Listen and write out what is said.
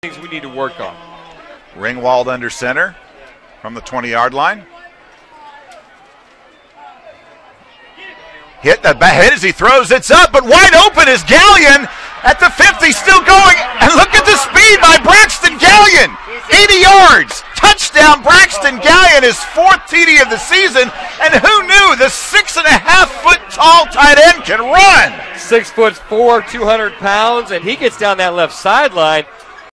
things we need to work on. Ringwald under center from the 20-yard line. Hit as he throws. It's up, but wide open is Gallion at the 50, still going. And look at the speed by Braxton Gallion. 80 yards. Touchdown, Braxton Gallion, his fourth TD of the season. And who knew the 6.5-foot tall tight end can run? 6'4", 200 pounds, and he gets down that left sideline.